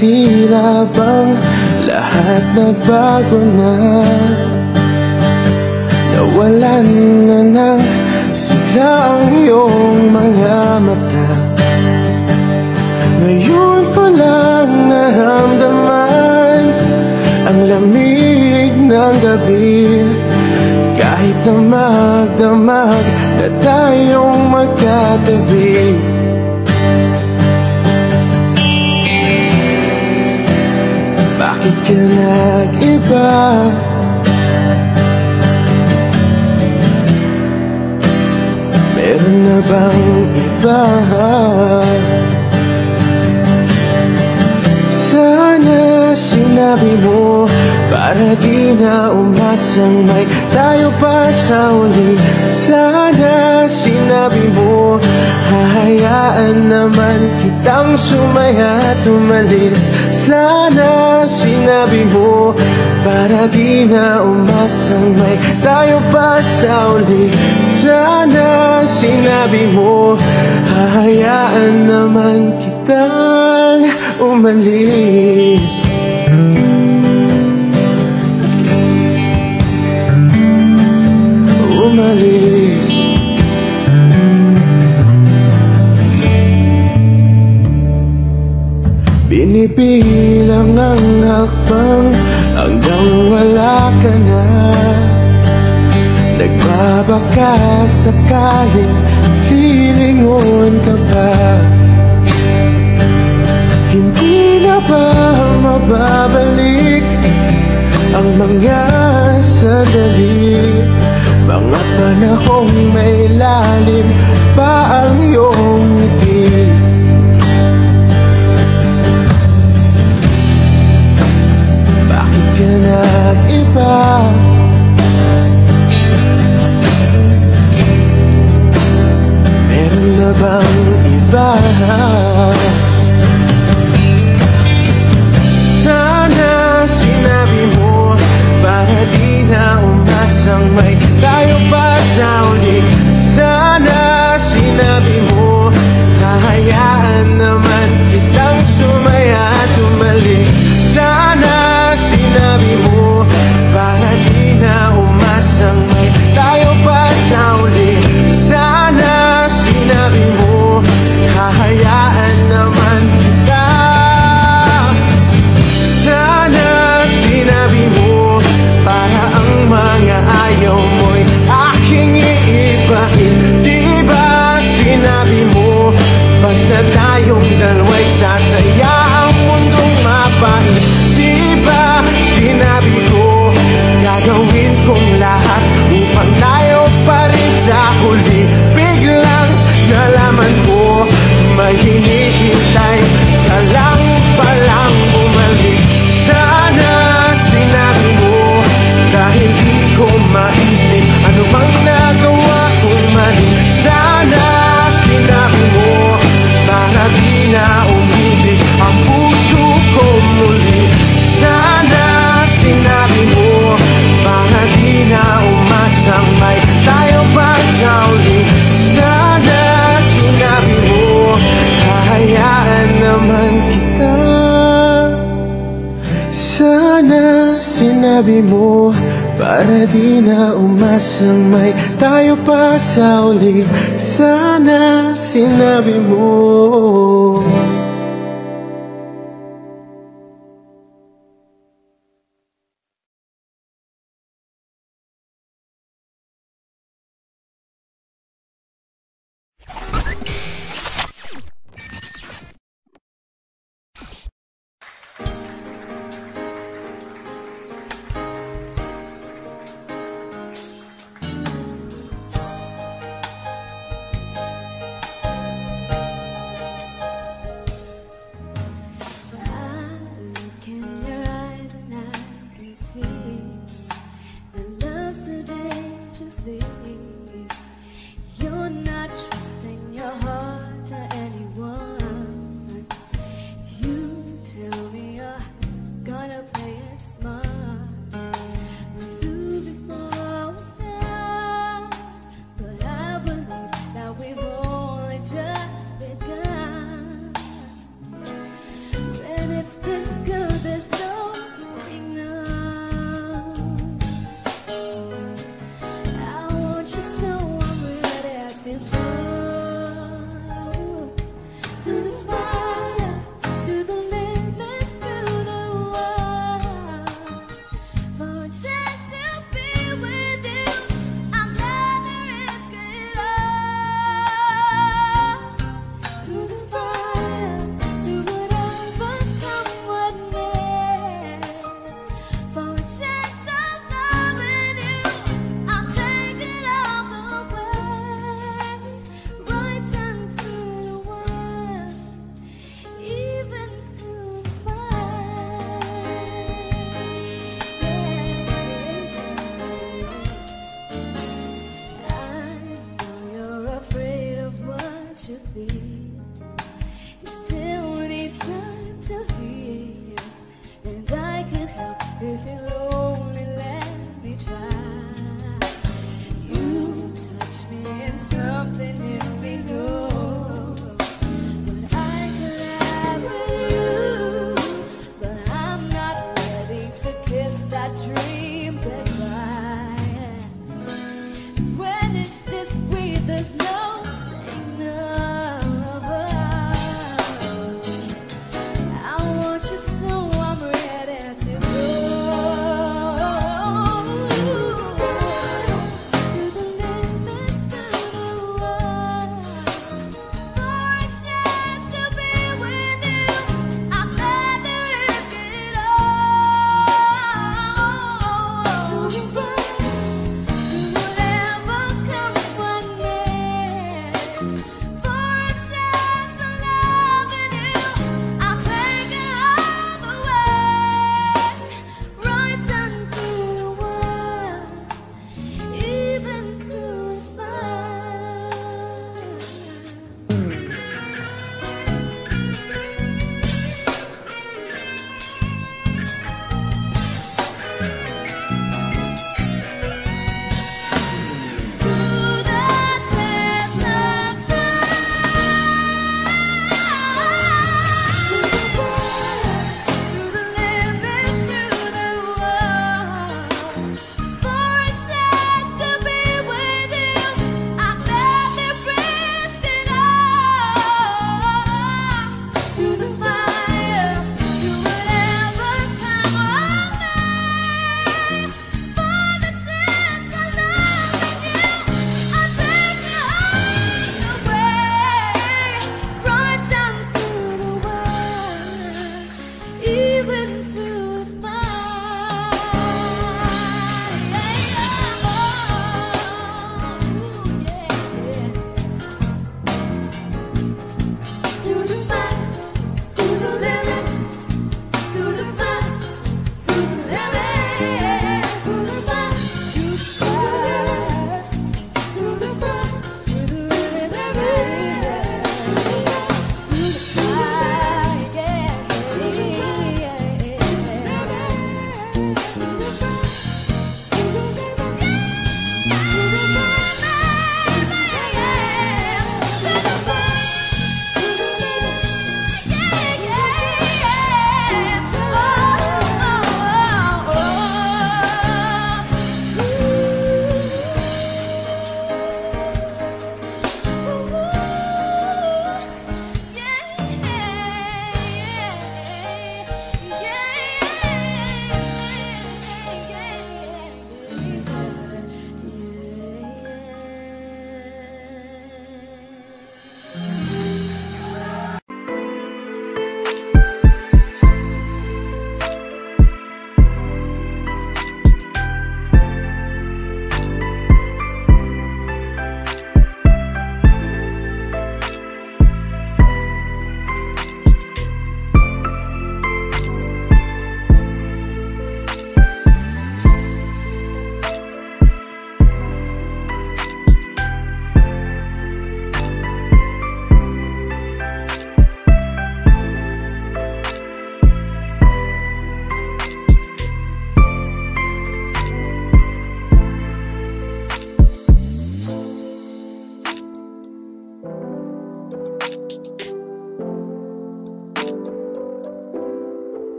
tila bang lahat nagbago na. Nawalan na ng sigla ang iyong mga mata. Ngayon ko lang naramdaman ang lamig ng gabi. Kahit na magdamag na tayong magkatabi. Bakit ka nag-iba? Meron na bang iba? Sana sinabi mo para di na umasang may tayo pa sa uli. Sana sinabi mo hahayaan naman kitang sumaya at umalis. Sana sinabi mo para di na umasang may tayo pa sa uli. Sana sinabi mo hahayaan naman kitang umalis. Umalis. Binibilang ang hakbang hanggang wala ka na. Nagbabaka sakaling lilingon ka pa. Hindi na ba mababalik ang mga sandali, mga panahong may lalim pa ang iyong ngiti? Bakit ka nag-iba? Meron na bang iba? Sana sinabi mo para di na umasang may tayo pa sa uli. Sana sinabi mo hahayaan naman kitang sumaya at umalis. Sana sinabi mo para di na umasang may tayo pa sa uli. Sana sinabi mo hahayaan naman kita. Sana sinabi mo para ang mga ayaw mo'y aking iibahin. Di ba sinabi mo basta tayong dalawa'y sasaya ang mundong mapait? Di ba sinabi ko gagawin kong lahat upang tayo pa rin sa huli? Biglang nalaman ko may hinihintay ka lang palang bumalik. Sana sinabi mo dahil di ko maisip ano bang nagawa kong mali. Sana sinabi mo para di na umibig ang puso ko muli. Sana sinabi mo para di na umasang may tayo pa sa uli. Sana sinabi mo hahayaan naman kita. Sana sinabi mo para di na umasang may tayo pa sa uli. Sana sinabi mo.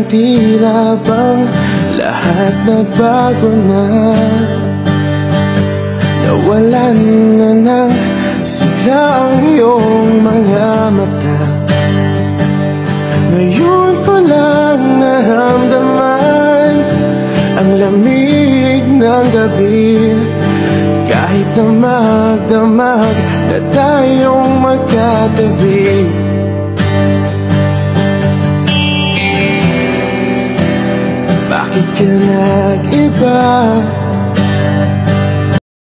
tila bang lahat nagbago na. Nawalan na ng sigla ang iyong mga mata. Ngayon ko lang naramdaman ang lamig ng gabi, kahit na magdamag na tayong magkatabi. Bakit ka nag-iba?